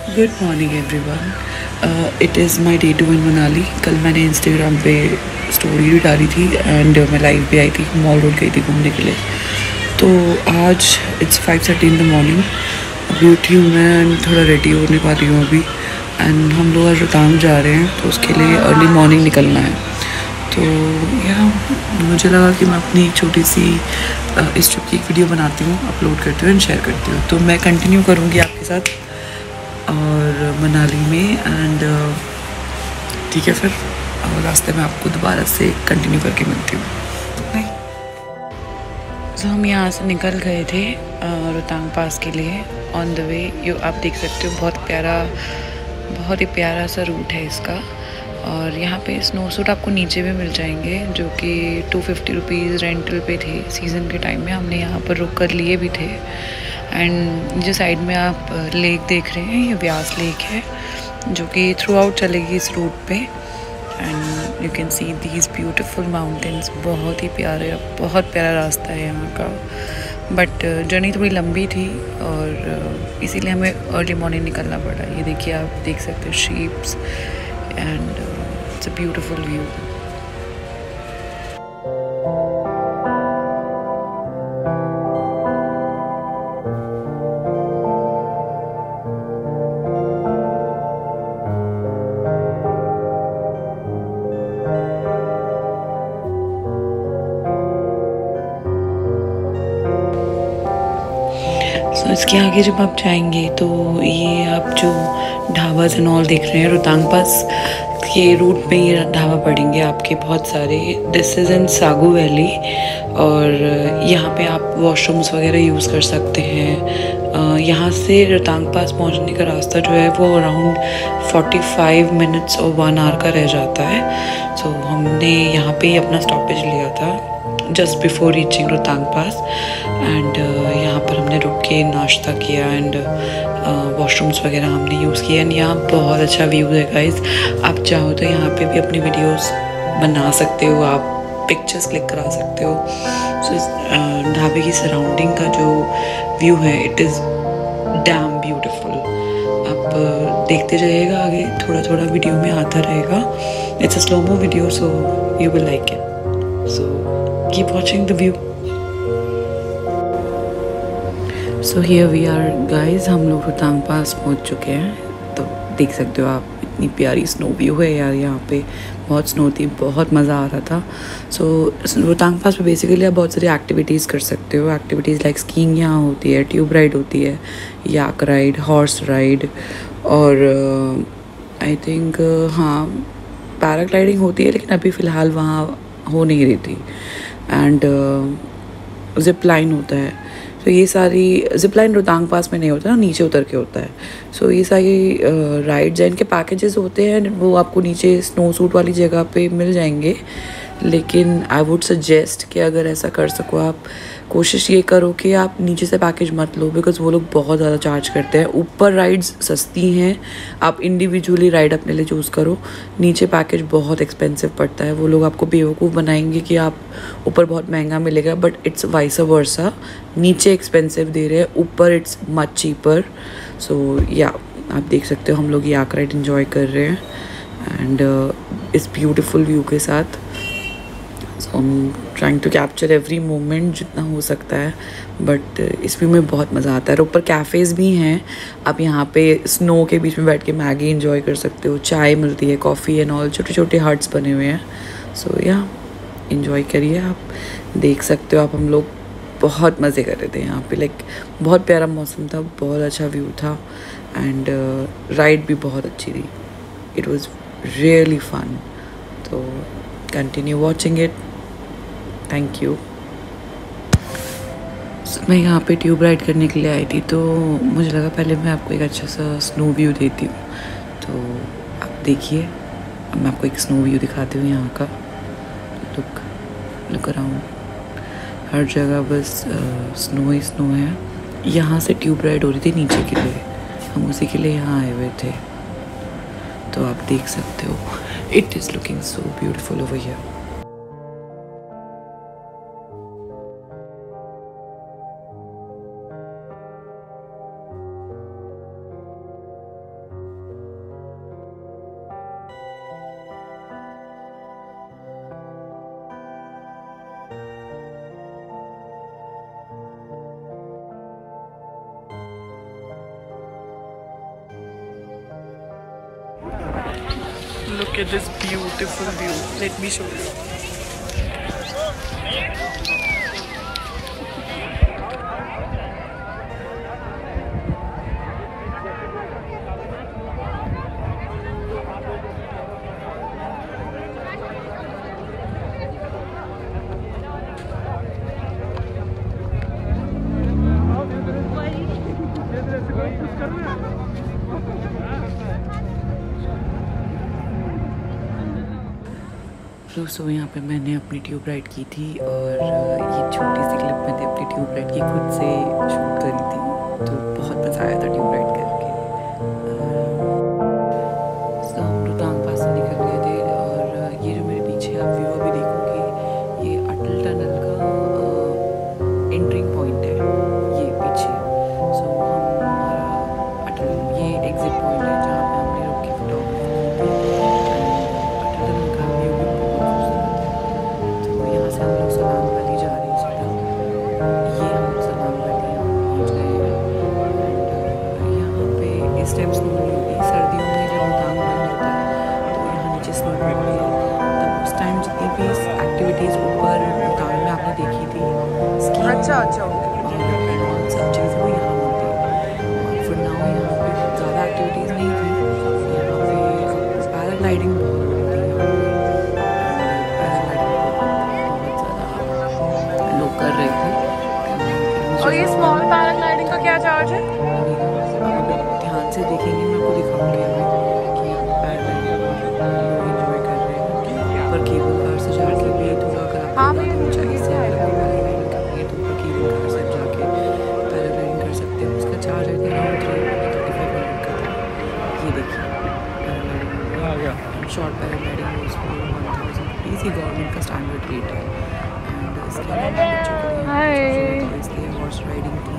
Good morning everyone. It is my day 2 in Manali. कल मैंने Instagram पे स्टोरी भी डाली थी एंड मैं लाइव भी आई थी, मॉल रोड गई थी घूमने के लिए। तो आज इट्स 5:30 इन द मॉर्निंग। अभी उठी हूँ मैं एंड थोड़ा रेडी होने वाली हूँ अभी। एंड हम लोग आज रोहतांग जा रहे हैं तो उसके लिए अर्ली मॉर्निंग निकलना है। तो या मुझे लगा कि मैं अपनी एक छोटी सी इस ट्रिप की एक वीडियो बनाती हूँ, अपलोड करती हूँ एंड शेयर करती हूँ। तो मैं कंटिन्यू करूँगी आपके साथ और मनाली में एंड ठीक है फिर और रास्ते में आपको दोबारा से कंटिन्यू करके मिलती हूँ। बाय। तो हम यहाँ से निकल गए थे रोहतांग पास के लिए। ऑन द वे यू आप देख सकते हो बहुत ही प्यारा सा रूट है इसका। और यहाँ पे स्नो सूट आपको नीचे भी मिल जाएंगे जो कि 250 रुपीज़ रेंटल पे थे। सीज़न के टाइम में हमने यहाँ पर रुक कर लिए भी थे। एंड जो साइड में आप लेक देख रहे हैं ये व्यास लेक है जो कि थ्रू आउट चलेगी इस रूट पे। And you can see these beautiful mountains. बहुत प्यारा रास्ता है यहाँ का। बट जर्नी थोड़ी लंबी थी और इसीलिए हमें अर्ली मॉर्निंग निकलना पड़ा। ये देखिए, आप देख सकते हो sheeps and it's a beautiful view. So इसके आगे जब आप जाएंगे तो ये आप जो ढाबा एंड ऑल देख रहे हैं रोहतांग पास के रूट पे ये ढाबा पड़ेंगे आपके बहुत सारे। दिस इज़ इन सागू वैली और यहाँ पे आप वॉशरूम्स वगैरह यूज़ कर सकते हैं। यहाँ से रोहतांग पास पहुँचने का रास्ता जो है वो अराउंड 45 मिनट्स और 1 आवर का रह जाता है। सो हमने यहाँ पे ही अपना स्टॉपेज लिया था just before reaching Rohtang pass. And यहाँ पर हमने रुक के नाश्ता किया एंड वॉशरूम्स वगैरह हमने यूज़ किया। एंड यहाँ बहुत अच्छा व्यू है गाइस। आप चाहो तो यहाँ पे भी अपनी वीडियोस बना सकते हो, आप पिक्चर्स क्लिक करा सकते हो। सो इस ढाबे की सराउंडिंग का जो व्यू है इट इज़ डैम ब्यूटिफुल। आप देखते जाइएगा, आगे थोड़ा थोड़ा वीडियो में आता रहेगा। It's a slow mo video so you will like it. So keep watching the view. So here we are guys, हम लोग रोहतांग पास पहुंच चुके हैं। तो देख सकते हो आप, इतनी प्यारी स्नो व्यू है यार। यहाँ पे बहुत स्नो थी, बहुत मज़ा आ रहा था। सो रोहतांग पास पे बेसिकली आप बहुत सारी एक्टिविटीज़ कर सकते हो। एक्टिविटीज़ लाइक स्कीइंग यहाँ होती है, ट्यूब राइड होती है, याक राइड, हॉर्स राइड और आई थिंक हाँ पैराग्लाइडिंग होती है, लेकिन अभी फ़िलहाल वहाँ हो नहीं रही थी। एंड जिप लाइन होता है। तो ये सारी जिप लाइन रोहतांग पास में नहीं होता ना, नीचे उतर के होता है। सो ये सारी राइड्स हैं, इनके पैकेजेस होते हैं, वो आपको नीचे स्नो सूट वाली जगह पे मिल जाएंगे। लेकिन आई वुड सजेस्ट कि अगर ऐसा कर सको आप कोशिश ये करो कि आप नीचे से पैकेज मत लो, बिकॉज़ वो लोग बहुत ज़्यादा चार्ज करते हैं। ऊपर राइड्स सस्ती हैं, आप इंडिविजुअली राइड अपने लिए चूज़ करो। नीचे पैकेज बहुत एक्सपेंसिव पड़ता है। वो लोग आपको बेवकूफ़ बनाएंगे कि आप ऊपर बहुत महंगा मिलेगा, बट इट्स वाइस वर्सा। नीचे एक्सपेंसिव दे रहे हैं, ऊपर इट्स मच चीपर। सो या आप देख सकते हो हम लोग याक राइड इन्जॉय कर रहे हैं एंड इस ब्यूटीफुल व्यू के साथ। So I am trying to capture every moment जितना हो सकता है। बट इस व्यू में बहुत मज़ा आता है। और ऊपर कैफ़ेज़ भी हैं, आप यहाँ पे स्नो के बीच में बैठ के मैगी इंजॉय कर सकते हो, चाय मिलती है, कॉफ़ी एंड ऑल, छोटे छोटे हट्स बने हुए हैं। सो या इंजॉय करिए। आप देख सकते हो, आप हम लोग बहुत मज़े कर रहे थे यहाँ पे। लाइक बहुत प्यारा मौसम था, बहुत अच्छा व्यू था एंड राइड भी बहुत अच्छी थी। It was really fun. तो continue watching it. Thank you. मैं यहाँ पे ट्यूब राइड करने के लिए आई थी, तो मुझे लगा पहले मैं आपको एक अच्छा सा स्नो व्यू देती हूँ। तो आप देखिए, अब मैं आपको एक स्नो व्यू दिखाती हूँ यहाँ का। लुक अराउंड, हर जगह बस स्नो ही स्नो है। यहाँ से ट्यूब राइड हो रही थी नीचे के लिए, हम उसी के लिए यहाँ आए हुए थे। तो आप देख सकते हो, it is looking so beautiful over here. Look at this beautiful view. Let me show you. So यहाँ पे मैंने अपनी ट्यूब राइड की थी और ये छोटी सी क्लिप मैंने अपनी ट्यूब राइड की खुद से शूट करी थी, तो बहुत मज़ा आया था ट्यूब राइड करके। सो हम रोहतांग पास से निकल गए थे और ये जो मेरे पीछे आप व्यू अभी देखोगे, ये अटल टनल का एंट्रिंग पॉइंट है ये पीछे। सो हमारा अटल ये एग्जिट पॉइंट है जहाँ पे हमने रुक के फोटोग्राफी की थी। अटल टनल का व्यू भी हम लोग सलाम वैली जा रहे हैं सीधा। ये हम लोग सलाम वैली पहुँच गए हैं। यहाँ पे इस टाइम स्नो नहीं होगी, सर्दियों में जब रोहतांग बंद होता है तो यहाँ नीचे स्नो पड़ती है। तब उस टाइम जितनी भी एक्टिविटीज़ ऊपर रोहतांग में आपने देखी थी, स्कीइंग और सब चीज़ें वो यहाँ होती है। और फिर नाउ यहाँ पे ज़्यादा एक्टिविटीज़ नहीं थी। यहाँ पे पैराग्लाइडिंग बहुत हो रही थी, कर रहे थे। और ये स्मॉल पैराग्लाइडिंग का क्या चार्ज है? ध्यान से देखेंगे, मैं आपको दिखाऊंगी कि पैराग्लाइडिंग एंजॉय कर रहे हैं। पर केबल कार से जाके भी थोड़ा अगर आपको ऊंचाई से पैराग्लाइडिंग करनी है तो ऊपर केबल कार से जाके पैराग्लाइडिंग कर सकते हैं। उसका चार्ज है 3500 का था। ये देखिए पैराग्लाइडिंग, शॉर्ट पैराग्लाइडिंग उसको 1000 रुपीज़ ही गवर्नमेंट का स्टैंडर्ड रेट है। इसके अलावा बच्चों के लिए हॉर्स राइडिंग थी,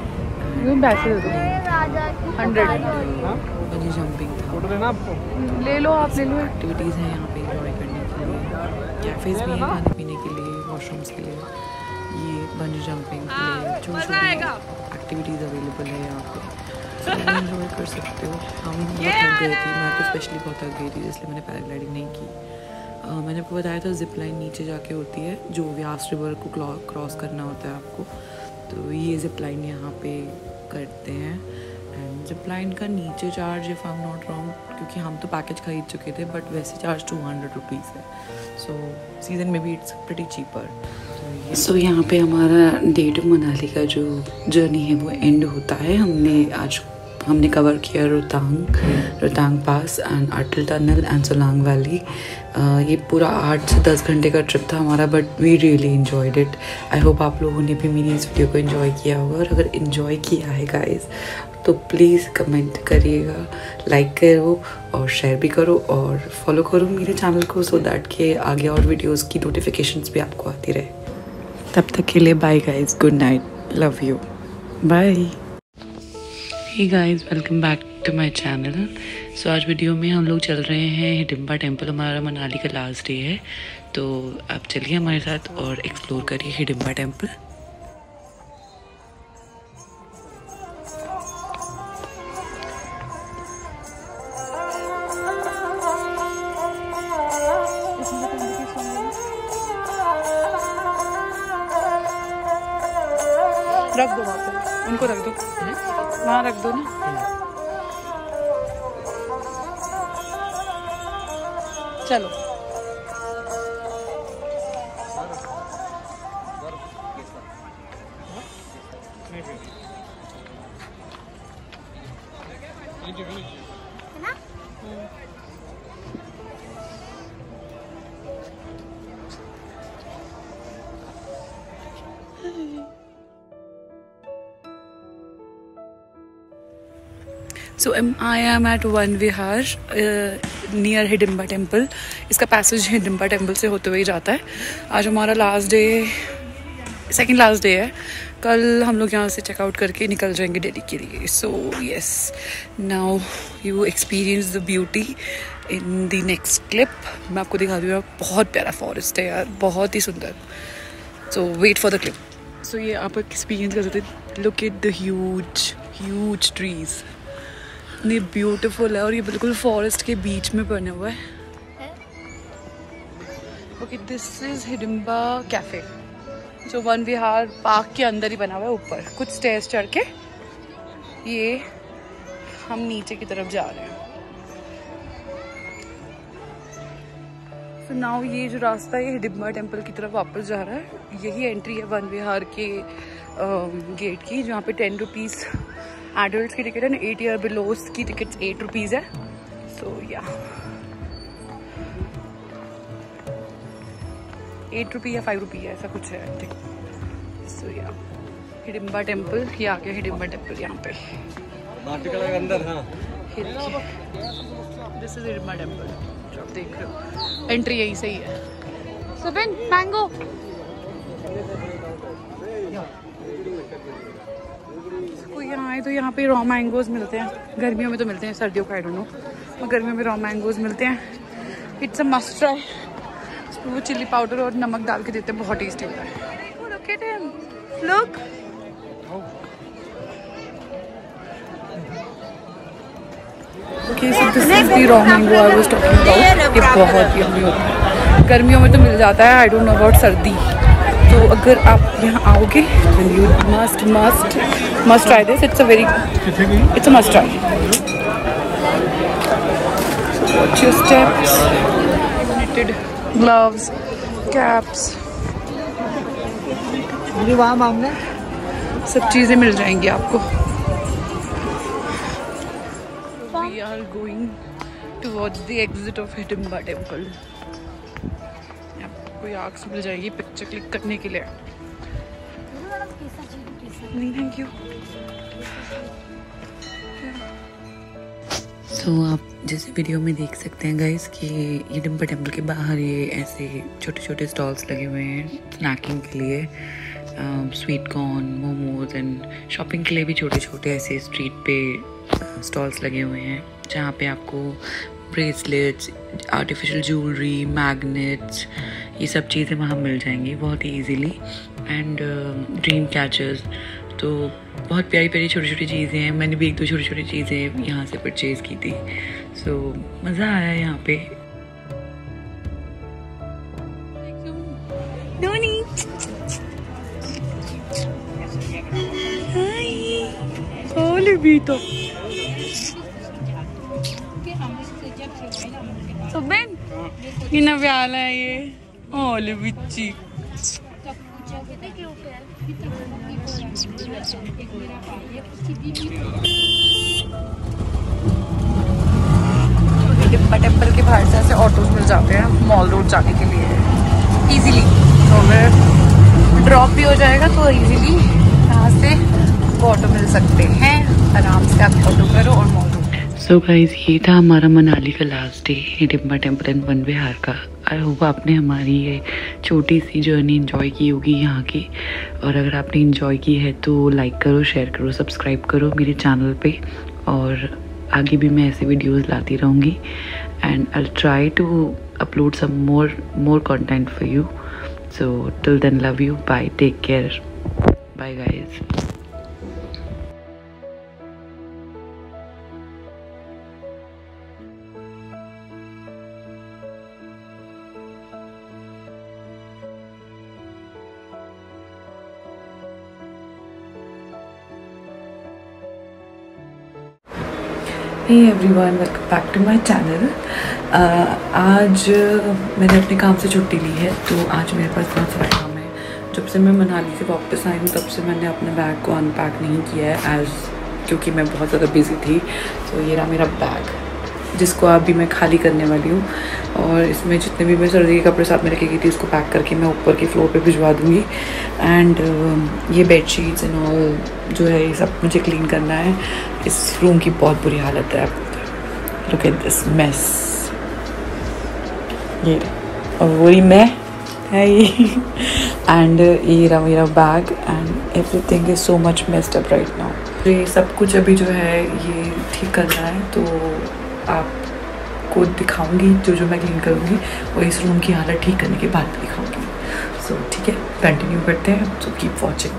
बंजी जंपिंग था। ले लो आप, ले लो। एक्टिविटीज़ हैं यहाँ पे एंजॉय करने के लिए, कैफ़ेज़ भी हैं खाने पीने के लिए, वॉशरूम्स के लिए, ये बंजी जंपिंग के लिए छोटी एक्टिविटीज़ अवेलेबल है यहाँ पे, एंजॉय कर सकते हो। हम बहुत थक गए थे, मैं तो स्पेशली बहुत थक गई थी इसलिए मैंने पैराग्लाइडिंग नहीं की। मैंने आपको बताया था जिप लाइन नीचे जाके होती है, जो व्यास रिवर को क्रॉस करना होता है आपको, तो ये जिप लाइन यहाँ पे करते हैं। एंड जिप लाइन का नीचे charge, if I am not wrong, क्योंकि हम तो पैकेज खरीद चुके थे, बट वैसे चार्ज 200 रुपीज़ है। सो सीज़न में भी इट्स प्रिटी चीपर। सो यहाँ पे हमारा डे टू मनाली का जो जर्नी है वो एंड होता है। हमने कवर किया Rohtang pass and Atal tunnel and Solang valley. ये पूरा 8 से 10 घंटे का ट्रिप था हमारा, but we really enjoyed it. I hope आप लोगों ने भी मेरी इस वीडियो को इन्जॉय किया होगा, और अगर इन्जॉय किया है गाइस तो प्लीज़ कमेंट करिएगा, लाइक करो और शेयर भी करो और फॉलो करो मेरे चैनल को, सो दैट कि आगे और वीडियोस की नोटिफिकेशंस भी आपको आती रहे। तब तक के लिए bye guys, good night, love you, bye. Hey guys, welcome back to my channel. So आज वीडियो में हम लोग चल रहे हैं हिडिंबा टेम्पल। हमारा मनाली का लास्ट डे है, तो आप चलिए हमारे साथ और एक्सप्लोर करिए हिडिंबा टेम्पल। रख दो वहाँ पे, उनको रख दो, वहाँ रख दो ना। चलो So I am at One Vihar near Hidimba temple. इसका पैसेज हिडिंबा टेम्पल से होते हुए ही जाता है। आज हमारा last day, second last day है। कल हम लोग यहाँ से चेकआउट करके निकल जाएंगे दिल्ली के लिए। So yes, now you experience the beauty in the next clip. मैं आपको दिखा दूँगा, बहुत प्यारा फॉरेस्ट है यार, बहुत ही सुंदर। So wait for the clip. So ये आप एक्सपीरियंस कर सकते हैं। Look at the huge trees, इतनी ब्यूटीफुल है और ये बिल्कुल फॉरेस्ट के बीच में बना हुआ है। Okay, this is Hidimba cafe जो वन विहार पार्क के अंदर ही बना हुआ है। ऊपर कुछ स्टेयर्स चढ़ के ये हम नीचे की तरफ जा रहे हैं। तो नाउ ये जो रास्ता है हिडिंबा टेम्पल की तरफ वापस जा रहा है। यही एंट्री है वन विहार के गेट की, जहाँ पे 10 रुपीज़ एडल्ट की टिकट है, 8 ईयर बिलो की टिकट 8 रुपीज़ है। सो या 8 रुपी या 5 रुपी है, ऐसा कुछ है आई थिंक। सो या हिडिंबा टेम्पल, ये आ गया हिडिंबा टेम्पल यहाँ पे अंदर। हाँ, दिस इज हिडिंबा टेम्पल जो आप देख रहे हो। एंट्री यही सही है। सुबिन मैंगो कोई यहाँ आए तो यहाँ पे रॉ मैंगोज मिलते हैं। गर्मियों में तो मिलते हैं, सर्दियों का आई डोंट नो, और गर्मियों में रॉ मैंगोज मिलते हैं। It's a must try. वो चिल्ली पाउडर और नमक डाल के देते हैं, बहुत टेस्टी होता है। Look at him. Look. Okay, so this is the raw mango I was talking about. ये बहुत यम्मी होता है। गर्मियों में तो मिल जाता है, आई डोंट नो अबाउट सर्दी। तो अगर आप यहाँ आओगे then you must try this. It's a must try. So watch your steps. Knitted gloves, caps, सब चीजें मिल जाएंगी आपको। We are going towards the exit of Hidimba Temple. कोई आर्क्स मिल जाएगी पिक्चर क्लिक करने के लिए। नहीं, थैंक यू। सो आप जैसे वीडियो में देख सकते हैं गाइस कि हिडिंबा टेम्पल के बाहर ये ऐसे छोटे छोटे स्टॉल्स लगे हुए हैं स्नैकिंग के लिए, sweet corn, momos and shopping के लिए भी छोटे छोटे ऐसे स्ट्रीट पे स्टॉल्स लगे हुए हैं, जहाँ पे आपको ब्रेसलेट्स, आर्टिफिशियल ज्वेलरी, मैग्नेट्स, ये सब चीज़ें वहाँ मिल जाएंगी बहुत ही ईजीली। एंड ड्रीम कैचर्स, तो बहुत प्यारी प्यारी छोटी छोटी चीज़ें हैं। मैंने भी 1-2 छोटी छोटी चीज़ें यहाँ से परचेज़ की थी। सो मज़ा आया यहाँ पे। तो सुबिन कितना प्यारा है ये। ओले बिच्ची हिडिंबा टेम्पल के बाहर से ऐसे ऑटोज मिल जाते हैं मॉल रोड जाने के लिए इजीली। तो अगर ड्रॉप भी हो जाएगा तो इजीली यहाँ से ऑटो मिल सकते हैं, आराम से आप ऑटो करो और मॉल रोड। सो गाइज ये था हमारा मनाली का last day Hidimba temple and Van Vihar का। आई होप आपने हमारी ये छोटी सी जर्नी एंजॉय की होगी यहाँ की, और अगर आपने एंजॉय की है तो लाइक करो, शेयर करो, सब्सक्राइब करो मेरे चैनल पे, और आगे भी मैं ऐसे वीडियोस लाती रहूँगी। And I try to upload some more content for you. So till then love you, bye, take care, bye guys. Hey everyone, welcome back to my channel. आज मैंने अपने काम से छुट्टी ली है, तो आज मेरे पास बहुत सारा काम है। जब से मैं मनाली से वापस आई हूँ तब से मैंने अपने बैग को अनपैक नहीं किया है क्योंकि मैं बहुत ज़्यादा बिजी थी। तो ये रहा मेरा बैग, जिसको अभी मैं खाली करने वाली हूँ, और इसमें जितने भी मैं सर्दी के कपड़े साथ में रखी गई थी उसको पैक करके मैं ऊपर के फ्लोर पे भिजवा दूँगी। एंड ये बेडशीट्स एंड ऑल जो है ये सब मुझे क्लीन करना है। इस रूम की बहुत बुरी हालत है, लुक एट दिस मेस। ये और वही मैं है ये। एंड ये रहा मेरा bag and everything is so much messed up right now. ये सब कुछ अभी जो है ये ठीक करना है, तो आपको दिखाऊंगी जो मैं क्लीन करूँगी, और इस रूम की हालत ठीक करने के बाद दिखाऊंगी। सो ठीक है, कंटिन्यू करते हैं, सो कीप वॉचिंग।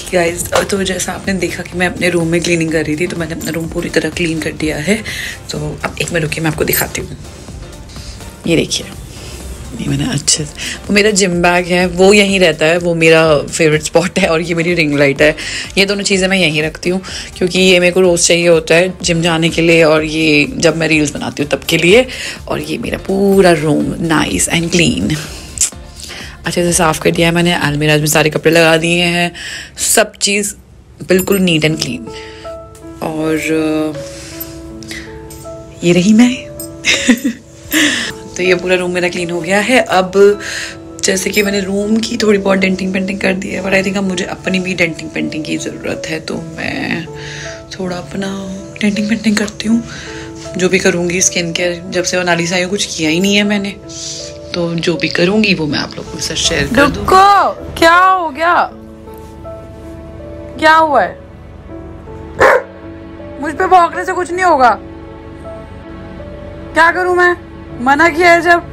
गाइस, तो जैसा आपने देखा कि मैं अपने रूम में क्लीनिंग कर रही थी, तो मैंने अपना रूम पूरी तरह क्लीन कर दिया है। तो अब एक मिनट रुकिए, मैं आपको दिखाती हूँ। ये देखिए, ये मैंने अच्छे से, वो मेरा जिम बैग है, वो यहीं रहता है, वो मेरा फेवरेट स्पॉट है। और ये मेरी रिंग लाइट है। ये दोनों चीज़ें मैं यहीं रखती हूँ क्योंकि ये मेरे को रोज़ चाहिए होता है जिम जाने के लिए, और ये जब मैं रील्स बनाती हूँ तब के लिए। और ये मेरा पूरा रूम नाइस एंड क्लीन अच्छे से साफ़ कर दिया है मैंने। अलमीराज में सारे कपड़े लगा दिए हैं, सब चीज़ बिल्कुल नीट एंड क्लीन। और ये रही मैं तो ये पूरा रूम मेरा क्लीन हो गया है। अब जैसे कि मैंने रूम की थोड़ी बहुत डेंटिंग पेंटिंग कर दी है, बट आई थिंक अब मुझे अपनी भी डेंटिंग पेंटिंग की ज़रूरत है। तो मैं थोड़ा अपना डेंटिंग पेंटिंग करती हूँ, जो भी करूँगी। स्किन केयर जब से मनाली से आई हूँ कुछ किया ही नहीं है मैंने, तो जो भी करूँगी वो मैं आप लोगों के साथ शेयर कर दूँगी। क्या हो गया? क्या हुआ है? मुझ पे भौंकने से कुछ नहीं होगा। क्या करूं मैं? मना किया है जब।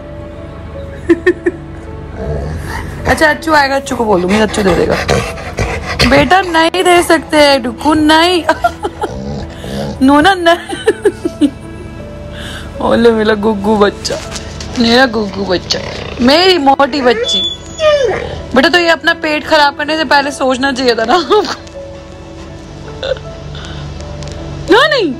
अच्छा, अच्छू आएगा, अच्छू को बोल दूंगी, अच्छू दे देगा। बेटा नहीं दे सकते, डुकू नहीं। नोना नहीं। ओले मेरा गुग्गू बच्चा, मेरा गुग्गू बच्चा, मेरी मोटी बच्ची। बेटा तो ये अपना पेट खराब करने से पहले सोचना चाहिए था ना। ना नहीं।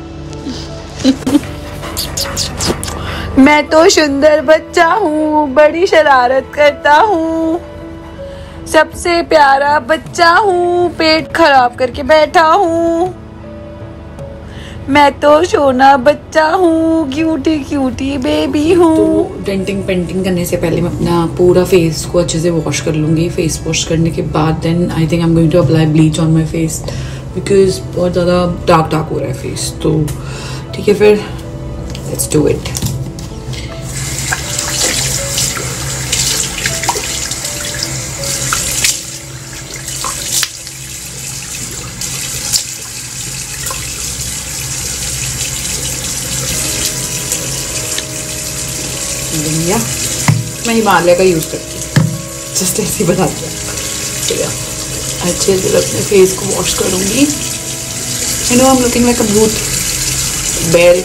मैं तो सुंदर बच्चा हूँ, बड़ी शरारत करता हूँ, सबसे प्यारा बच्चा हूँ, पेट खराब करके बैठा हूँ। मैं तो सोना बच्चा हूँ, क्यूटी क्यूटी बेबी हूँ। तो डेंटिंग पेंटिंग करने से पहले मैं अपना पूरा फेस को अच्छे से वॉश कर लूँगी। फेस वॉश करने के बाद then I think I am going to apply bleach on my face, because बहुत ज़्यादा डार्क डार्क हो रहा है फेस। तो ठीक है, फिर लेट्स डू इट। मैं हिमालय का यूज़ करती हूँ, जस्ट ऐसे ही बता दिया। ठीक है, अच्छे से अपने फेस को वॉश करूँगी। You know I am looking like a bhoot belt.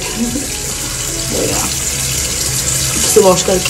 इससे वॉश करके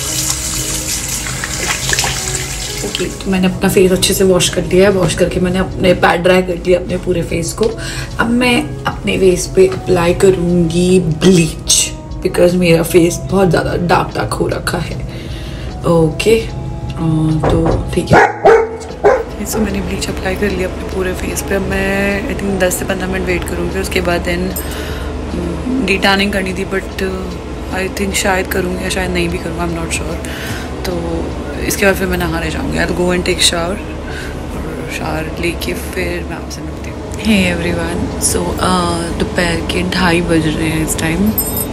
ओके, तो मैंने अपना फेस अच्छे से वॉश कर दिया है। वॉश करके मैंने अपने पैड ड्राई कर दिया अपने पूरे फेस को। अब मैं अपने फेस पे अप्लाई करूँगी ब्लीच, बिकॉज मेरा फेस बहुत ज़्यादा डार्क डार्क हो रखा है। ओके, तो ठीक है। सो मैंने ब्लीच अप्लाई कर लिया अपने पूरे फेस पे। अब मैं आई थिंक 10 से 15 मिनट वेट करूँगी। उसके बाद देन डिटैनिंग करनी थी, बट आई थिंक शायद करूँगी या शायद नहीं भी करूँगा, आई एम नॉट श्योर। तो इसके बाद फिर मैं नहाने जाऊँगी। I go and take shower, और शावर लेके फिर मैं आपसे मिलती हूँ। हे एवरीवन, सो दोपहर के 2:30 बज रहे हैं इस टाइम।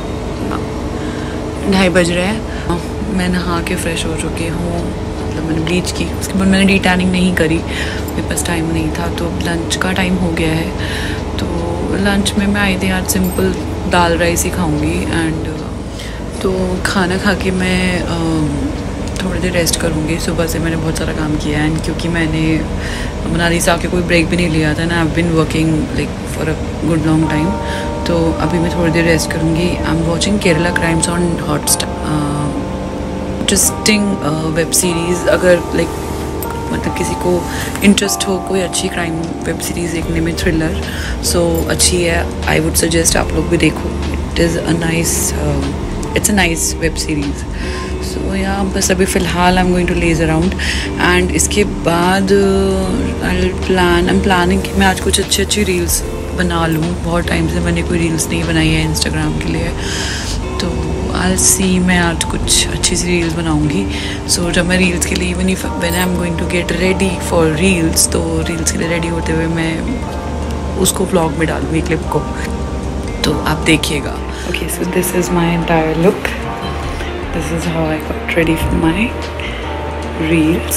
2:30 बज रहे हैं। मैं नहा के फ्रेश हो चुकी हूँ, मतलब मैंने ब्लीच की। उसके बाद मैंने डिटैनिंग नहीं करी, मेरे पास टाइम नहीं था। तो लंच का टाइम हो गया है। तो लंच में मैं आई थी आज सिंपल दाल राइस ही खाऊंगी। एंड तो खाना खा के मैं थोड़ी देर रेस्ट करूँगी। सुबह से मैंने बहुत सारा काम किया है, एंड क्योंकि मैंने मनाली से आके कोई ब्रेक भी नहीं लिया था ना, I have been working like for a good long time. तो अभी मैं थोड़ी देर रेस्ट करूँगी। I am watching Kerala crimes on Hotstar. Interesting web series, अगर लाइक मतलब किसी को इंटरेस्ट हो कोई अच्छी क्राइम वेब सीरीज़ देखने में, थ्रिलर, सो अच्छी है। आई वुड सजेस्ट आप लोग भी देखो। It is a nice, it's a nice web series. So yeah बस अभी फ़िलहाल I am going to laze around, and इसके बाद आई एम प्लानिंग कि मैं आज कुछ अच्छी रील्स बना लूँ। बहुत टाइम से मैंने कोई रील्स नहीं बनाई है इंस्टाग्राम के लिए, तो आई सी मैं आज कुछ अच्छी सी रील्स बनाऊँगी। सो जब मैं रील्स के लिए even if when I am going to get ready for reels, तो रील्स के लिए रेडी होते हुए मैं उसको व्लॉग में डालूँगी क्लिप को, तो आप देखिएगा। Okay, so this is my entire look. This is how I got ready for my reels.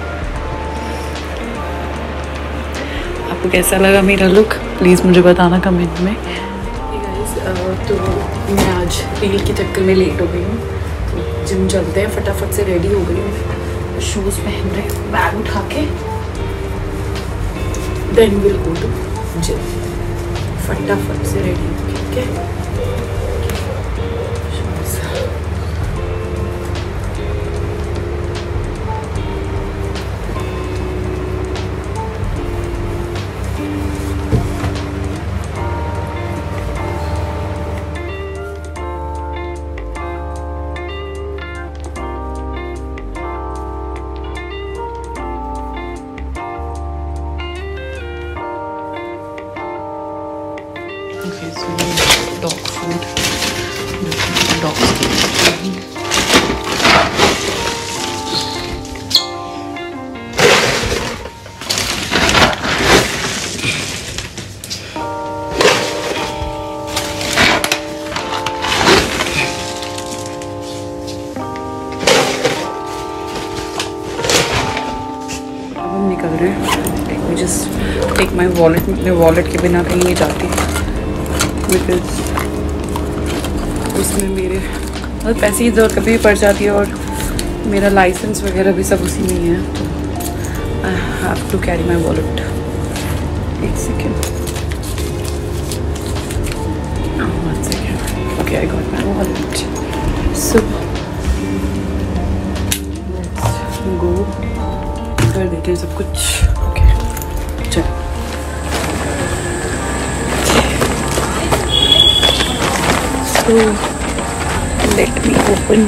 आपको कैसा लगा मेरा लुक, प्लीज़ मुझे बताना कमेंट में। तो मैं आज रील के चक्कर में लेट हो गई हूँ, तो जिम चलते हैं। फटाफट से रेडी हो गई हूँ, शूज़ पहन रहे, बैग उठा के then will go to gym. फटाफट से रेडी, ठीक है। Okay, so dog food. Dogs. अब हम निकल रहे हैं। Let me just take my wallet. अपने वॉलेट के बिना कहीं नहीं जाती, बिकॉज उसमें मेरे मतलब पैसे की ज़रूरत कभी भी पड़ जाती है, और मेरा लाइसेंस वगैरह भी सब उसी में ही है, तो I have to carry my wallet. एक second, okay, I got my wallet. So go कर देते हैं सब कुछ। ओके, चलो। So let me open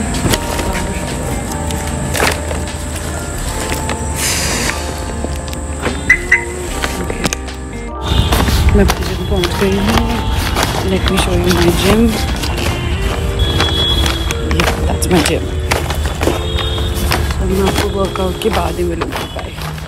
okay. मैं जिम पहुंच गई हूँ। Let me show you my gym. Yeah, that's my gym. So मैं आपको वर्कआउट के बाद ही मिलूँगी। बाय।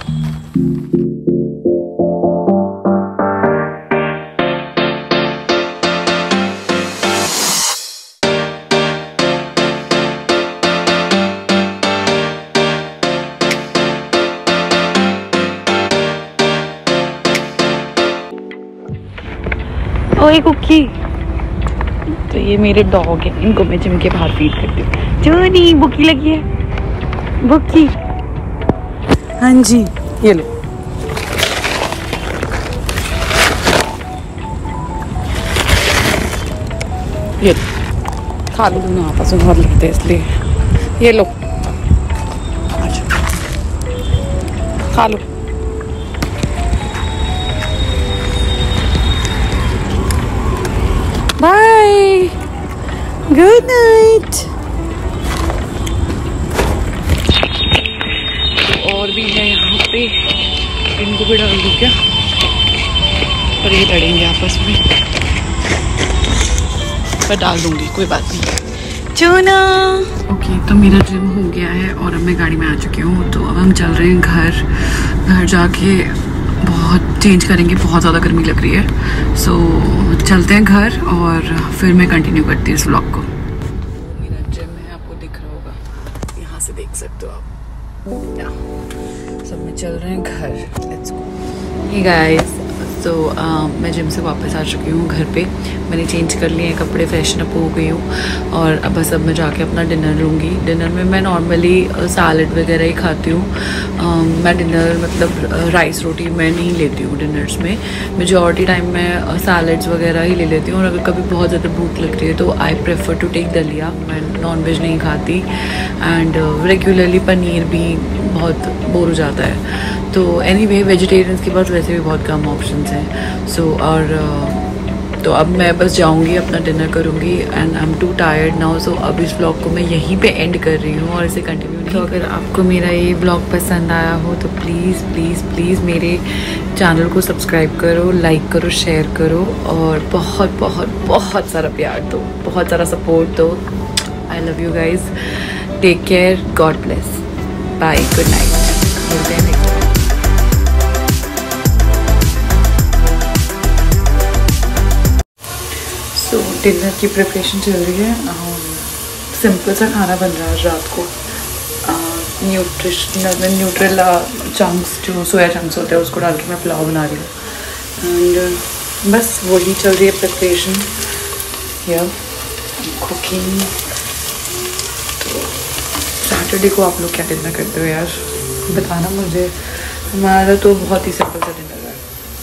ओए कुकी, तो ये मेरे डॉग हैं, इनको मैं जिम के बाहर फीड करती हूँ। चोनी, बुकी लगी है, बुकी। हाँ जी, ये लो। ये खा लो, दोनों आपस में बहुत लगते हैं, इसलिए ये लो, खा लो। Bye, good night. और भी है यहाँ पे, इनको भी डाल दूँ क्या? पर ये लड़ेंगे आपस में, पर डाल दूंगी, कोई बात नहीं। चूना। ओके, तो मेरा जिम हो गया है और अब मैं गाड़ी में आ चुकी हूँ। तो अब हम चल रहे हैं घर जाके बहुत चेंज करेंगे, बहुत ज़्यादा गर्मी लग रही है। सो चलते हैं घर और फिर मैं कंटिन्यू करती हूँ इस व्लॉग को। मेरा जिम है, आपको दिख रहा होगा, यहाँ से देख सकते हो आप। सब में चल रहे हैं घर। Let's go. हे गाइस, तो मैं जिम से वापस आ चुकी हूँ घर पे। मैंने चेंज कर लिए हैं कपड़े, फ्रेशन अप हो गई हूँ और अब बस अब मैं जाके अपना डिनर लूँगी। डिनर में मैं नॉर्मली सैलड वगैरह ही खाती हूँ। मैं डिनर मतलब राइस रोटी मैं नहीं लेती हूँ डिनर्स में। मेजॉरिटी टाइम मैं सैलड्स वगैरह ही ले लेती हूँ, और अगर कभी बहुत ज़्यादा भूख लग रही है तो आई प्रेफर टू टेक दलिया। मैं नॉन वेज नहीं खाती एंड रेगुलरली पनीर भी बहुत बोर हो जाता है। तो एनीवे वेजिटेरियंस के पास वैसे भी बहुत कम ऑप्शंस हैं। सो तो अब मैं बस जाऊंगी, अपना डिनर करूंगी and I am too tired now. So अब इस व्लॉग को मैं यहीं पे एंड कर रही हूँ और इसे कंटिन्यू नहीं। तो अगर आपको मेरा ये व्लॉग पसंद आया हो तो प्लीज़ प्लीज़ प्लीज़ मेरे चैनल को सब्सक्राइब करो, लाइक करो, शेयर करो और बहुत बहुत बहुत सारा प्यार दो, बहुत सारा सपोर्ट दो। I love you guys, take care, God bless, bye, good night. मिलते हैं नेक्स्ट। तो डिनर की प्रिपरेशन चल रही है। सिंपल सा खाना बन रहा है रात को। न्यूट्रेला चंक्स, जो सोया चंक्स होते हैं, उसको डाल के मैं पुलाव बना रही हूँ एंड बस वही चल रही है प्रिपरेशन या कुकिंग। तो सैटरडे को आप लोग क्या डिनर करते हो यार, बताना मुझे। हमारा तो बहुत ही सिंपल सा डिनर है।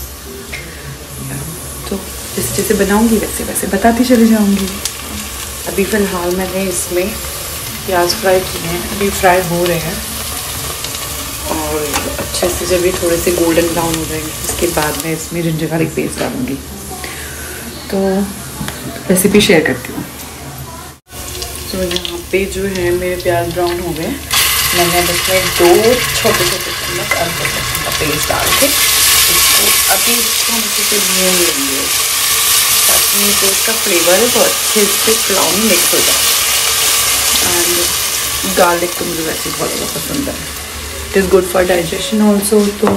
जैसे जैसे बनाऊंगी वैसे वैसे बताती चली जाऊंगी। अभी फ़िलहाल मैंने इसमें प्याज फ्राई किए हैं, अभी फ्राई हो रहे हैं और अच्छे से जब ये थोड़े से गोल्डन ब्राउन हो जाएंगे उसके बाद मैं इसमें जिंजर गार्लिक पेस्ट डालूँगी। तो रेसिपी शेयर करती हूँ। तो यहाँ पे जो है मेरे प्याज ब्राउन हो गए। मैंने अब इसमें 2 छोटे छोटे चम्मच अदरक लहसुन का पेस्ट डाल के इसको अभी इसको हम अच्छे से भून लेंगे ताकि जो इसका फ्लेवर है वो अच्छे से पुलाव में मिक्स हो जाए। एंड गार्लिक तो मुझे वैसे बहुत ज़्यादा पसंद है, it is good for digestion also. तो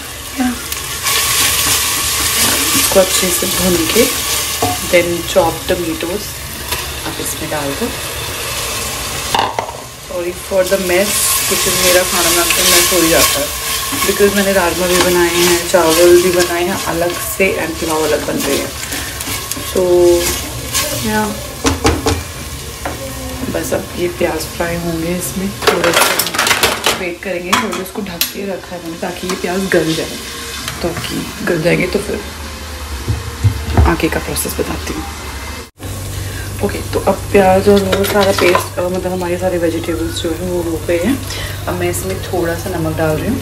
इसको अच्छे से भून के देन चॉप टमेटोज आप इसमें डाल दो। Sorry for the mess, kitchen मेरा खाना बनाते हैं मेस हो ही जाता है बिकॉज मैंने राजमा भी बनाए हैं, चावल भी बनाए हैं अलग से एंड पुलाव अलग बन रहे हैं। सो या बस अब ये प्याज फ्राई होंगे, इसमें थोड़ा सा वेट करेंगे, थोड़ा उसको ढक के रखा है मैंने ताकि ये प्याज गल जाए। ताकि गल जाएंगे तो फिर आगे का प्रोसेस बताती हूँ। ओके, तो अब प्याज और वो सारा पेस्ट मतलब हमारे सारे वेजिटेबल्स जो है वो हो गए हैं। अब मैं इसमें थोड़ा सा नमक डाल रही हूँ,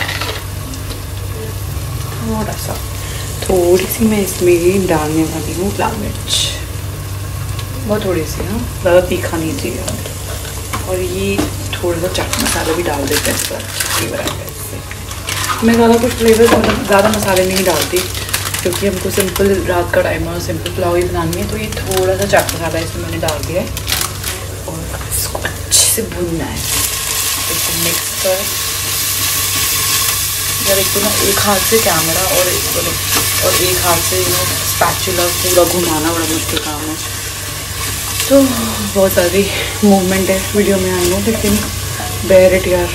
थोड़ी सी मैं इसमें डालने वाली हूँ लाल मिर्च, बहुत थोड़ी सी, हाँ ज़्यादा तीखा नहीं चाहिए। और ये थोड़ा सा चाट मसाला भी डाल देते हैं, इसका फ्लेवर आता है इससे। मैं ज़्यादा कुछ फ्लेवर मतलब ज़्यादा मसाले नहीं डालती क्योंकि हमको सिंपल रात का टाइम और सिंपल पुलाव ही बनानी है। तो ये थोड़ा सा चाट मसाला इसमें मैंने डाल दिया है और इसको अच्छे से भूनना है। इसको मिक्स कर यार, एक तो ना एक हाथ से कैमरा और एक हाथ से स्पैचुला पूरा घुमाना बड़ा मुश्किल काम है। तो बहुत सारी मूवमेंट है वीडियो में आई हूँ, लेकिन बेयर इट यार।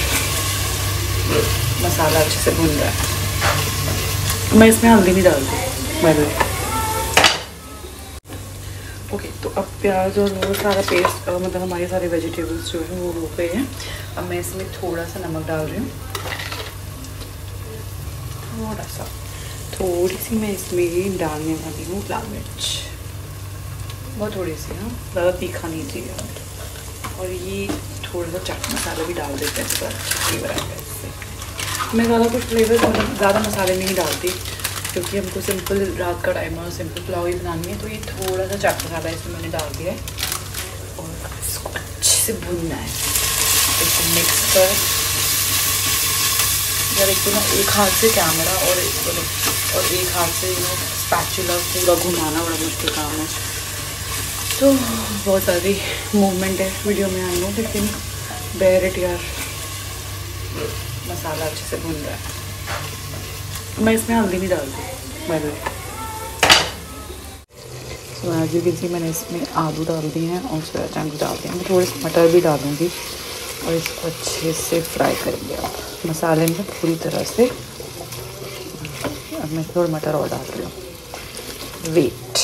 मसाला अच्छे से भून रहा है। मैं इसमें हल्दी नहीं डालती बाय द वे। ओके, तो अब प्याज और वो सारा पेस्ट मतलब हमारे सारे वेजिटेबल्स जो है वो हो गए हैं। अब मैं इसमें थोड़ा सा नमक डाल रही हूँ, थोड़ी सी मैं इसमें डालने वाली हूँ लाल मिर्च, बहुत थोड़ी सी, हाँ ज़्यादा तीखा नहीं चाहिए। और ये थोड़ा सा चाट मसाला भी डाल देते हैं, इसका फ्लेवर आता है इससे। मैं ज़्यादा कुछ फ्लेवर मतलब ज़्यादा मसाले नहीं डालती क्योंकि हमको सिंपल रात का टाइम और सिंपल पुलाव ही बनानी है। तो ये थोड़ा सा चाट मसाला इसमें मैंने डाल दिया है और इसको अच्छे से भूनना है। इसको मिक्स कर यार, एक तो ना एक हाथ से कैमरा और एक हाथ से स्पैचुला पूरा घुमाना बड़ा मुश्किल काम है। तो बहुत सारी मूवमेंट है वीडियो में आई हूँ, लेकिन बेयर इट यार। मसाला अच्छे से भून रहा है। मैं इसमें हल्दी नहीं डालती बाय द वे। तो एज यू कैन सी मैंने इसमें आलू डाल दिए हैं और सोया चंक्स डाल दिए हैं। मैं थोड़े से मटर भी डालूँगी और इसको अच्छे से फ्राई करेंगे आप मसाले में पूरी तरह से। अब मैं थोड़ा मटर और डाल रही हूँ। वेट,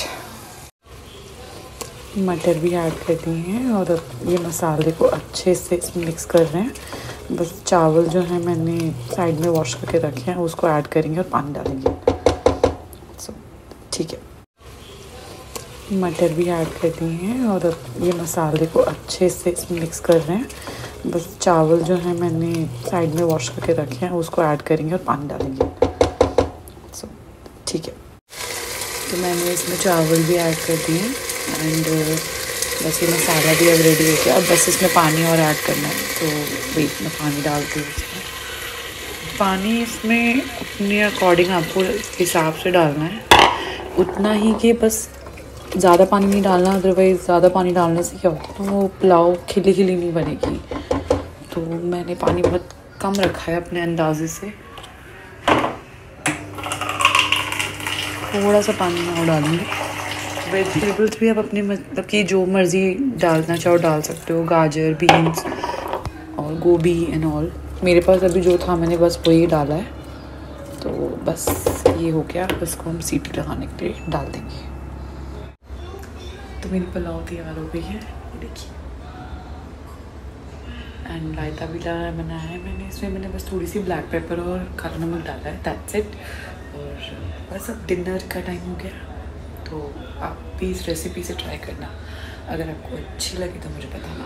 मटर भी ऐड कर दिए हैं और अब ये मसाले को अच्छे से इसमें मिक्स कर रहे हैं। बस चावल जो है मैंने साइड में वॉश करके रखे हैं उसको ऐड करेंगे और पानी डालेंगे। सो ठीक है, मटर भी ऐड कर दिए हैं और अब ये मसाले को अच्छे से इसमें मिक्स कर रहे हैं। बस चावल जो है मैंने साइड में वॉश करके रखे हैं उसको ऐड करेंगे और पानी डालेंगे। सो ठीक है, तो मैंने इसमें चावल भी ऐड कर दिए एंड बस ये मसाला भी अब रेडी हो गया। अब बस इसमें पानी और ऐड करना है। तो वेट में पानी डालती हूँ। इसमें पानी इसमें अपने अकॉर्डिंग आपको हिसाब से डालना है, उतना ही कि बस ज़्यादा पानी नहीं डालना, अदरवाइज़ ज़्यादा पानी डालने से क्या होता है वो पुलाव खिली खिली नहीं बनेगी। तो मैंने पानी बहुत कम रखा है अपने अंदाजे से। थोड़ा सा पानी मैं और डालूँगी। वेजिटेबल्स भी आप अपने मतलब कि जो मर्ज़ी डालना चाहो डाल सकते हो, गाजर, बीन्स और गोभी एंड ऑल। मेरे पास अभी जो था मैंने बस वही डाला है। तो बस ये हो गया, इसको हम सीटी लगाने के लिए डाल देंगे। तो मेरी पुलाव तैयार हो गई है, ये देखिए। एंड रायता भी बनाया है मैंने। इसमें मैंने बस थोड़ी सी ब्लैक पेपर और काला नमक डाला है, दैट्स इट। और बस अब डिनर का टाइम हो गया। तो आप भी इस रेसिपी से ट्राई करना, अगर आपको अच्छी लगी तो मुझे बताना।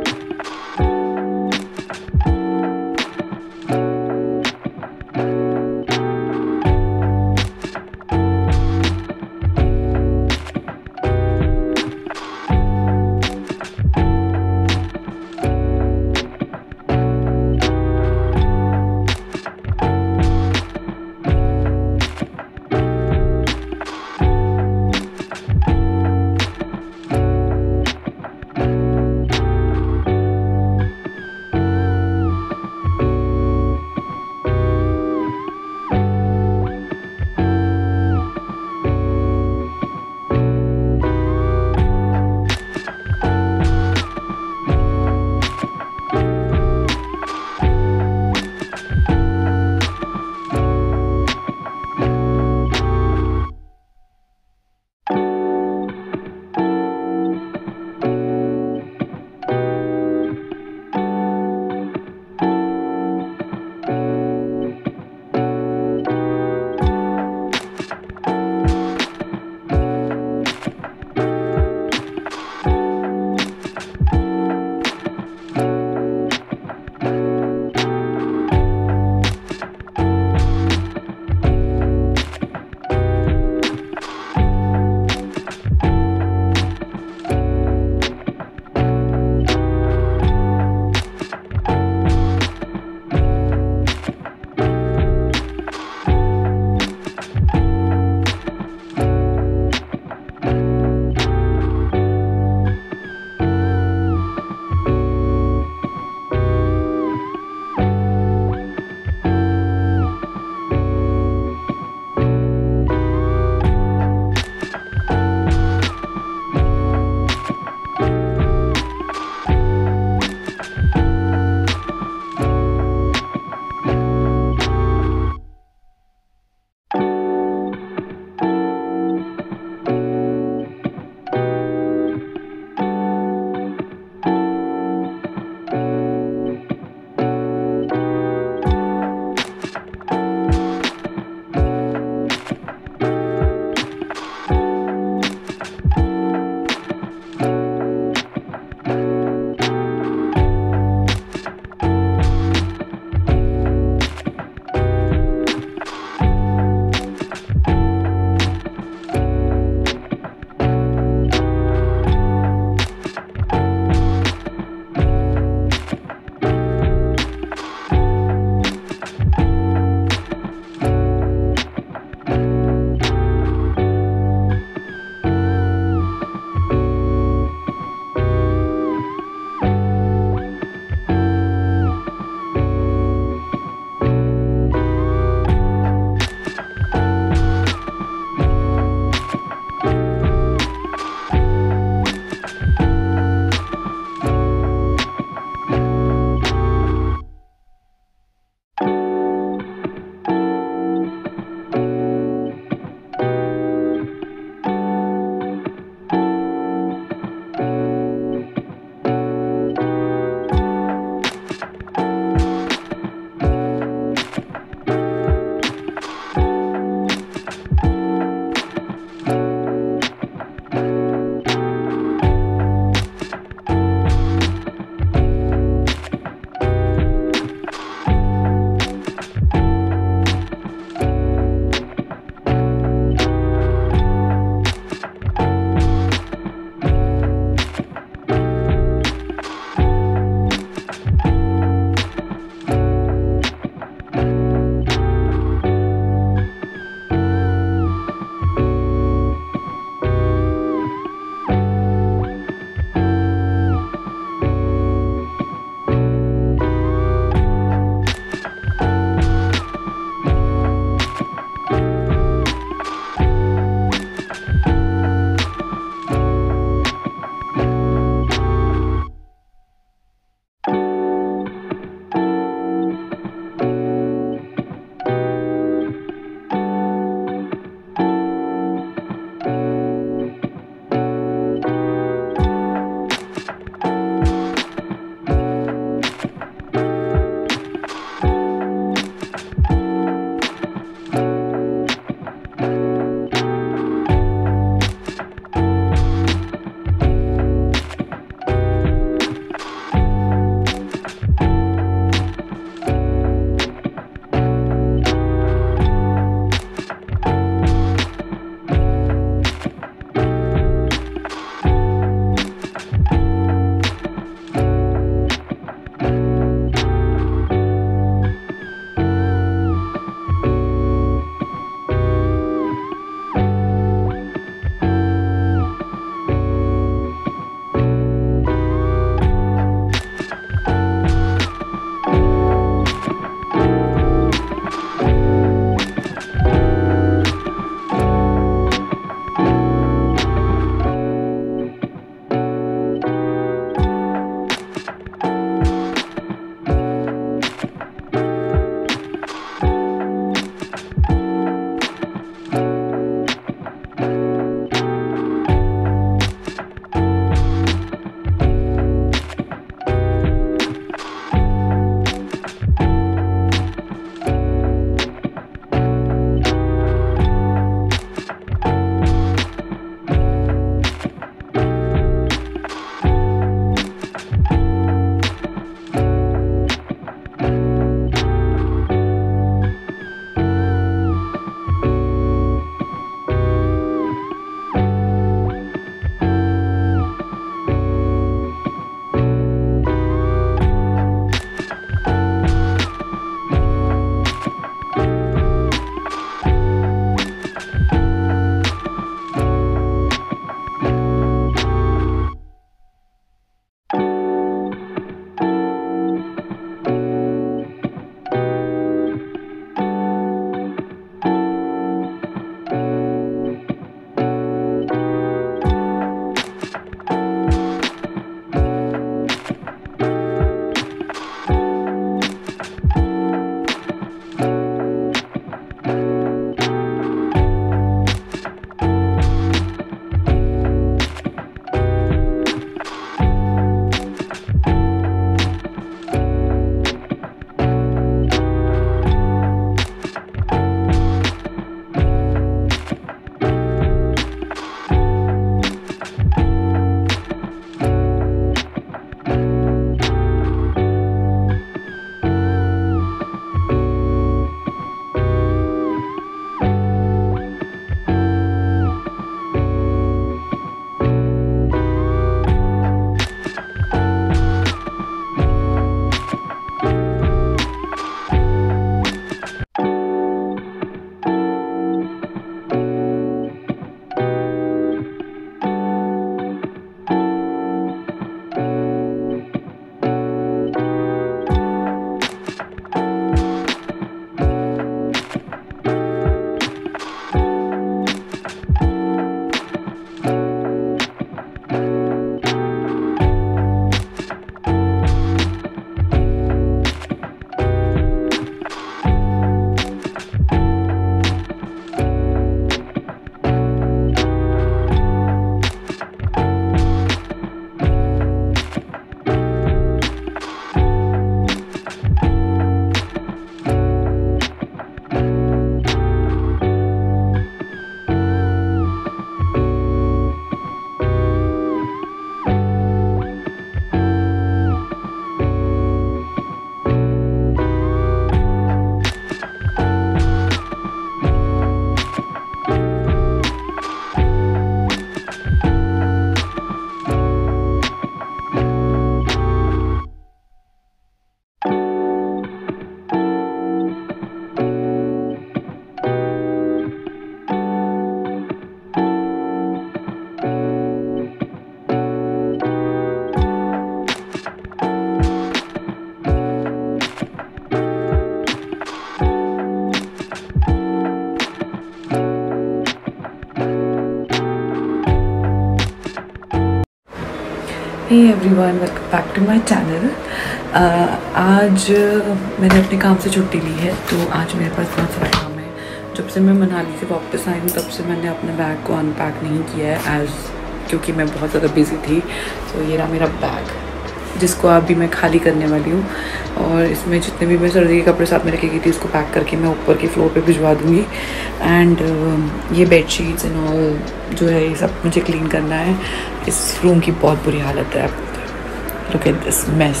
Hey everyone, welcome back to my channel. आज मैंने अपने काम से छुट्टी ली है, तो आज मेरे पास बहुत सारा काम है। जब से मैं मनाली से वापस आई हूँ तब से मैंने अपने बैग को अनपैक नहीं किया है क्योंकि मैं बहुत ज़्यादा बिजी थी। तो ये रहा मेरा बैग, जिसको अभी मैं खाली करने वाली हूँ, और इसमें जितने भी मैं सर्दी के कपड़े साथ में रखी गई थी उसको पैक करके मैं ऊपर की फ्लोर पे भिजवा दूँगी। एंड ये बेडशीट्स एंड ऑल जो है ये सब मुझे क्लीन करना है। इस रूम की बहुत बुरी हालत है। Look at this mess.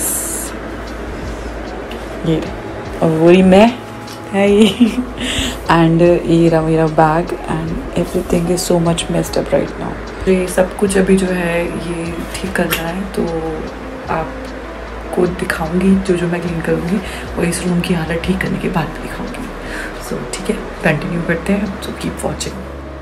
ये और वही मैं है ये। एंड ये रहा मेरा bag and everything is so much messed up right now. ये सब कुछ अभी जो है ये ठीक करना है, तो आपको दिखाऊंगी जो मैं क्लीन करूँगी, और इस रूम की हालत ठीक करने के बाद भी दिखाऊंगी। सो ठीक है, कंटिन्यू करते हैं। So keep watching.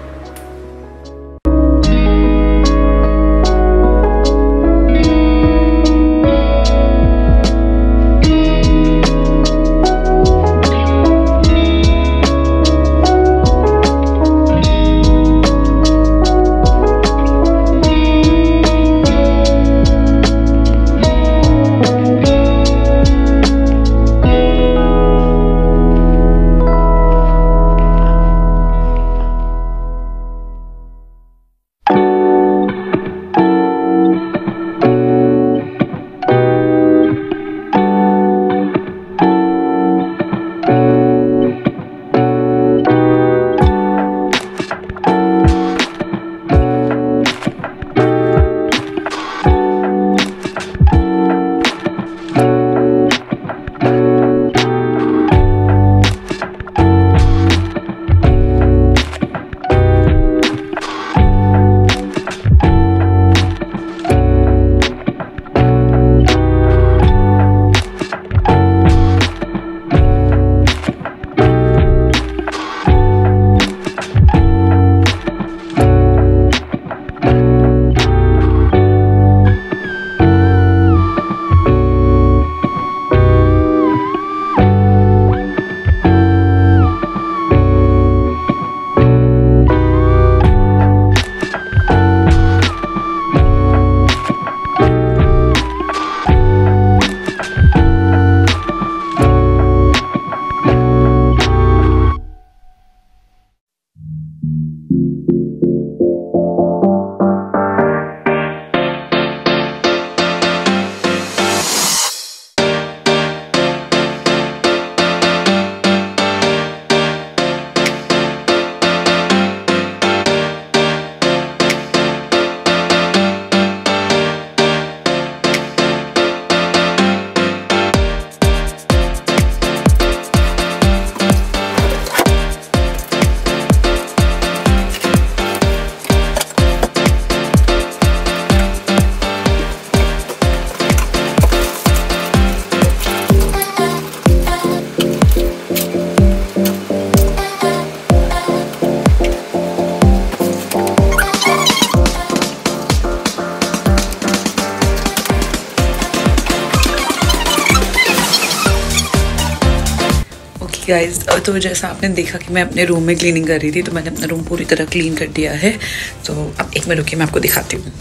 गाइस, तो जैसा आपने देखा कि मैं अपने रूम में क्लीनिंग कर रही थी, तो मैंने अपना रूम पूरी तरह क्लीन कर दिया है। तो अब एक मिनट रुकिए, मैं आपको दिखाती हूँ।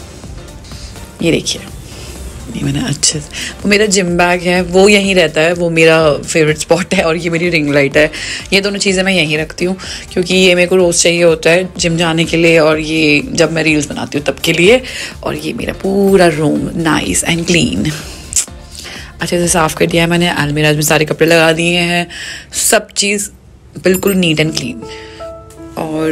ये देखिए, ये मैंने अच्छे से, वो मेरा जिम बैग है, वो यहीं रहता है, वो मेरा फेवरेट स्पॉट है, और ये मेरी रिंग लाइट है। ये दोनों चीज़ें मैं यहीं रखती हूँ क्योंकि ये मेरे को रोज़ चाहिए होता है जिम जाने के लिए, और ये जब मैं रील्स बनाती हूँ तब के लिए। और ये मेरा पूरा रूम नाइस एंड क्लीन अच्छे से साफ़ कर दिया है मैंने। अलमीरा में सारे कपड़े लगा दिए हैं, सब चीज़ बिल्कुल नीट एंड क्लीन। और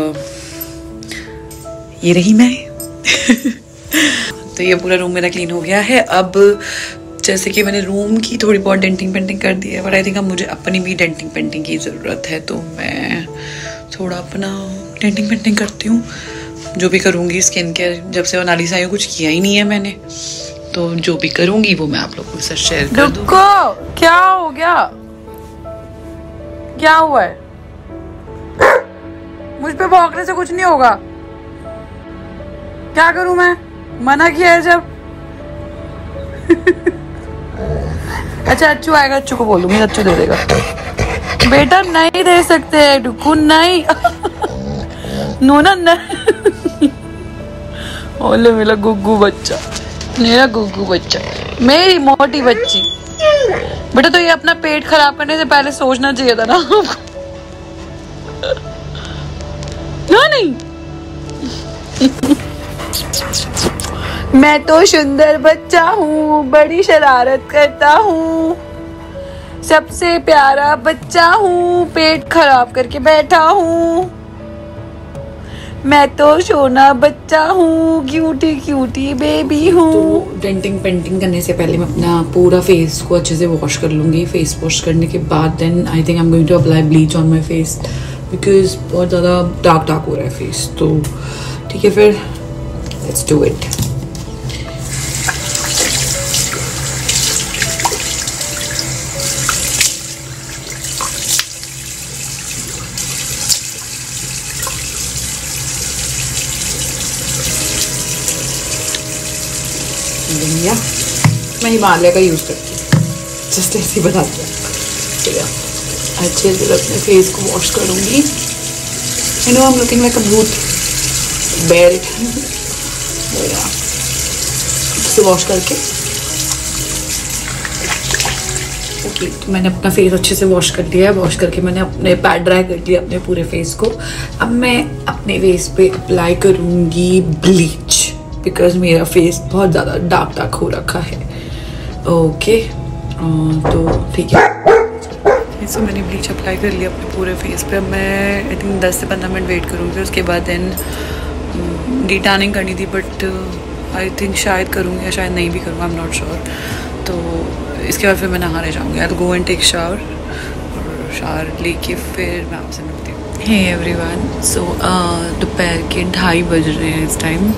ये रही मैं। तो ये पूरा रूम मेरा क्लीन हो गया है। अब जैसे कि मैंने रूम की थोड़ी बहुत डेंटिंग पेंटिंग कर दी है, बट आई थिंक अब मुझे अपनी भी डेंटिंग पेंटिंग की ज़रूरत है, तो मैं थोड़ा अपना डेंटिंग पेंटिंग करती हूँ। जो भी करूँगी स्किन केयर, जब से मनाली से आई हूँ कुछ किया ही नहीं है मैंने, तो जो भी करूँगी वो मैं आप लोगों के साथ शेयर कर दूँगी। क्या हो गया? क्या हुआ है? मुझ पे भौंकने से कुछ नहीं होगा। क्या करूं मैं? मना किया है जब। अच्छा, अच्छू आएगा, अच्छू को बोलूंगी, अच्छू दे देगा। बेटा नहीं दे सकते, डुकू नहीं। नोना नहीं। ओले मेरा गुग्गू बच्चा मेरा गुगू बच्चा, मेरी मोटी बच्ची। बेटा तो ये अपना पेट खराब करने से पहले सोचना चाहिए था ना ना नहीं मैं तो सुंदर बच्चा हूँ, बड़ी शरारत करता हूँ, सबसे प्यारा बच्चा हूँ, पेट खराब करके बैठा हूँ, मैं तो सोना बच्चा हूँ, क्यूटी क्यूटी बेबी हूँ। तो डेंटिंग पेंटिंग करने से पहले मैं अपना पूरा फेस को अच्छे से वॉश कर लूँगी। फेस वॉश करने के बाद then I think I am going to apply bleach on my face because बहुत ज़्यादा डार्क डार्क हो रहा है फेस। तो ठीक है, फिर लेट्स डू इट। मैं हिमालय का यूज़ करती हूँ, जस्ट ऐसे ही बता दिया। ठीक है, अच्छे से अपने फेस को वॉश करूँगी। You know I am looking like a bhoot belt. इसे वॉश करके ओके, तो मैंने अपना फेस अच्छे से वॉश कर लिया है। वॉश करके मैंने अपने पैड ड्राई कर दिया अपने पूरे फेस को। अब मैं अपने फेस पे अप्लाई करूँगी ब्लीच बिकॉज मेरा फेस बहुत ज़्यादा डार्क डार्क हो रखा है। ओके तो ठीक है, सो मैंने ब्लीच अप्लाई कर लिया अपने पूरे फेस पे। अब मैं आई थिंक 10 से 15 मिनट वेट करूँगी। उसके बाद देन डिटैनिंग करनी थी, बट आई थिंक शायद करूँगी या शायद नहीं भी करूँगा, आई एम नॉट श्योर। तो इसके बाद फिर मैं नहाने जाऊँगी। I will go and take shower, और शावर लेके फिर मैं आपसे मिलती हूँ। हे एवरीवन, सो दोपहर के 2:30 बज रहे हैं इस टाइम।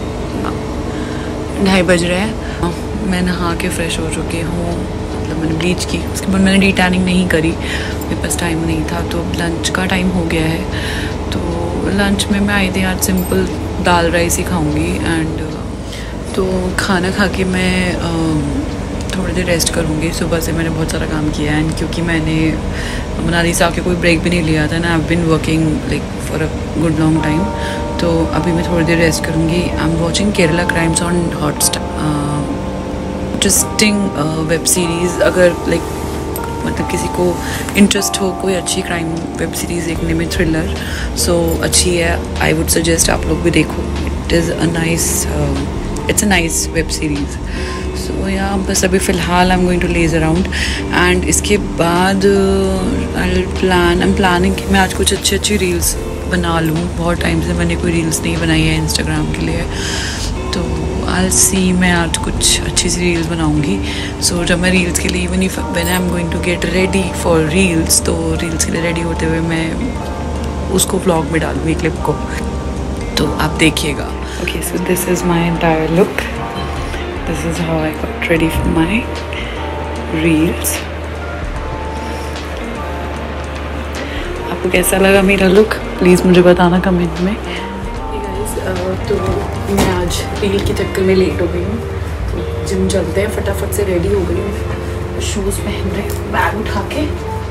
2:30 बज रहे हैं। मैं नहा के फ्रेश हो चुकी हूँ, मतलब मैंने ब्लीच की। उसके बाद मैंने डिटैनिंग नहीं करी, मेरे पास टाइम नहीं था। तो लंच का टाइम हो गया है। तो लंच में मैं आई थी आज सिंपल दाल राइस ही खाऊंगी। एंड तो खाना खा के मैं थोड़ी देर रेस्ट करूँगी। सुबह से मैंने बहुत सारा काम किया है, एंड क्योंकि मैंने मनाली से आके कोई ब्रेक भी नहीं लिया था ना, I have been working like for a good long time. तो अभी मैं थोड़ी देर रेस्ट करूँगी। I am watching Kerala crimes on Hotstar. Interesting web series, अगर लाइक मतलब किसी को इंटरेस्ट हो कोई अच्छी क्राइम वेब सीरीज़ देखने में, थ्रिलर, सो अच्छी है। आई वुड सजेस्ट आप लोग भी देखो। It is a nice, it's a nice web series. So yeah बस अभी फ़िलहाल I am going to laze around, and इसके बाद आई एम प्लानिंग कि मैं आज कुछ अच्छी रील्स बना लूँ। बहुत टाइम से मैंने कोई रील्स नहीं बनाई है इंस्टाग्राम के लिए, तो आई सी मैं आज कुछ अच्छी सी रील्स बनाऊँगी। सो जब मैं रील्स के लिए when I am going to get ready for reels, तो रील्स के लिए रेडी होते हुए मैं उसको व्लॉग में डालूँगी क्लिप को, तो आप देखिएगा। Okay, so this is my entire look. This is how I got ready for my reels. आपको कैसा लगा मेरा लुक, प्लीज़ मुझे बताना कमेंट में। तो मैं आज रील के चक्कर में लेट हो गई हूँ, तो जिम चलते हैं। फटाफट से रेडी हो गई हूँ, शूज़ पहन रहे, बैग उठा के,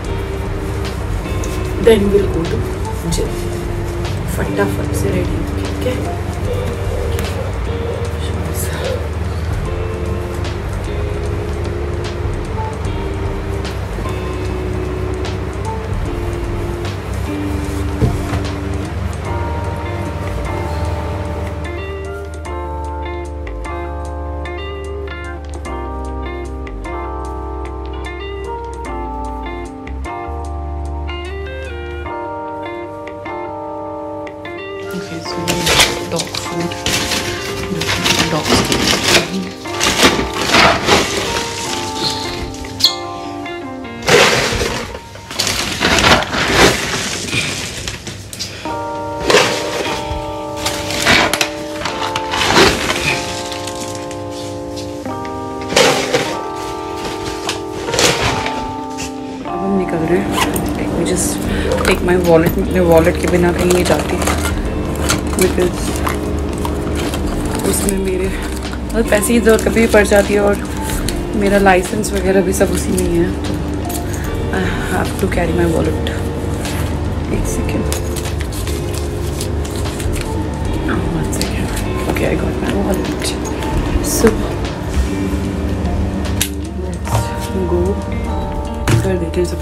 then will go to gym. फटाफट से रेडी हो गई, ठीक है। Okay, so dog food. Dogs food. अब हम निकल रहे हैं। Let me just take my wallet. मैं वॉलेट के बिना कहीं नहीं जाती, बिकॉज उसमें मेरे मतलब पैसे की ज़रूरत कभी भी पड़ जाती है, और मेरा लाइसेंस वगैरह भी सब उसी में ही है। तो I have to carry my wallet. एक second, okay, I got my wallet. So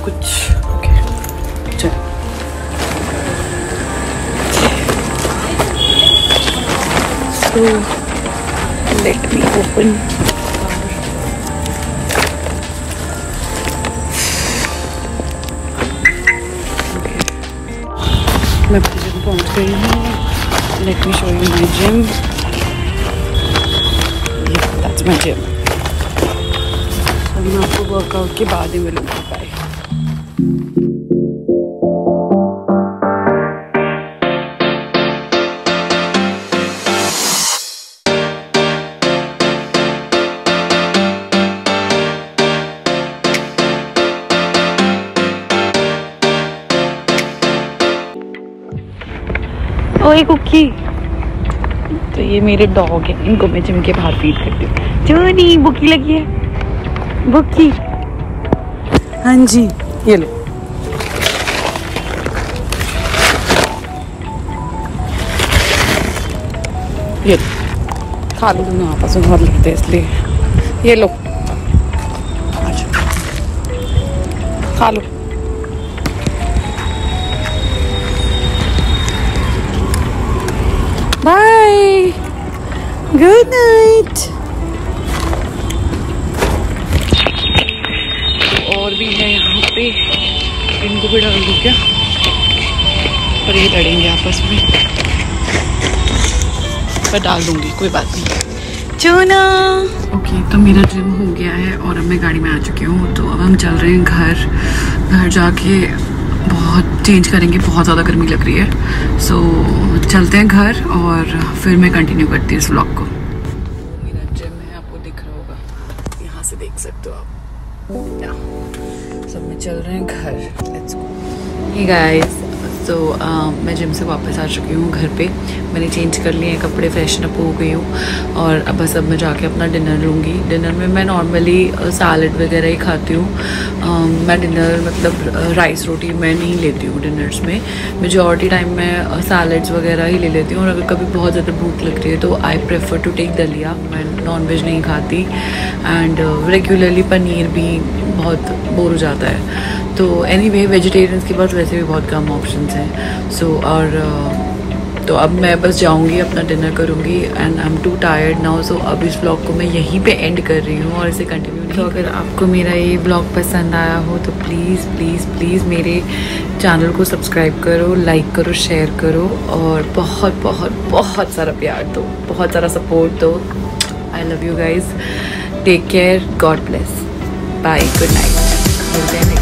कुछ। ओके चल, so let me open। मैं अपने जिम पहुँच गई हूँ। Let me show you my gym. That's my gym. अभी मैं आपको वर्कआउट के बाद ही मिलूँगी। बाय। ओए कुकी, तो ये मेरे डॉग है, इनको मैं जिम के बाहर फीड करती हूँ। चोनी बुकी लगी है, बुकी। हाँ जी, ये लो। ये लो, खा लो दोनों आपस में, बहुत लगते हैं इसलिए। ये लो, खा लो। Bye, good night. और भी है यहाँ पे, इनको भी डाल दूँ क्या? पर ये लड़ेंगे आपस में, पर डाल दूंगी, कोई बात नहीं। चूना। ओके, तो मेरा जिम हो गया है और अब मैं गाड़ी में आ चुकी हूँ। तो अब हम चल रहे हैं घर जाके बहुत चेंज करेंगे, बहुत ज़्यादा गर्मी लग रही है। सो चलते हैं घर और फिर मैं कंटिन्यू करती हूँ इस व्लॉग को। मेरा जिम है, आपको दिख रहा होगा, यहाँ से देख सकते हो आप। सब में चल रहे हैं घर। Let's go. हे गाइस, तो मैं जिम से वापस आ चुकी हूँ घर पे। मैंने चेंज कर लिए हैं कपड़े, फ्रेशन अप हो गई हूँ और अब बस मैं जाके अपना डिनर लूँगी। डिनर में मैं नॉर्मली सैलड वगैरह ही खाती हूँ। मैं डिनर मतलब राइस रोटी मैं नहीं लेती हूँ डिनर्स में। मेजॉरिटी टाइम मैं सैलड्स वगैरह ही ले लेती हूँ और अगर कभी बहुत ज़्यादा भूख लग रही है तो आई प्रेफर टू टेक दलिया। मैं नॉन वेज नहीं खाती एंड रेगुलरली पनीर भी बहुत बोर हो जाता है। तो एनीवे वेजिटेरियंस के पास वैसे भी बहुत कम ऑप्शंस हैं। सो और तो अब मैं बस जाऊंगी, अपना डिनर करूंगी and I am too tired now. So अब इस ब्लॉग को मैं यहीं पे एंड कर रही हूँ और इसे कंटिन्यू नहीं। तो अगर आपको मेरा ये ब्लॉग पसंद आया हो तो प्लीज़ प्लीज़ प्लीज़ मेरे चैनल को सब्सक्राइब करो, लाइक करो, शेयर करो और बहुत बहुत बहुत सारा प्यार दो, बहुत सारा सपोर्ट दो। I love you guys, take care, God bless, bye, good night.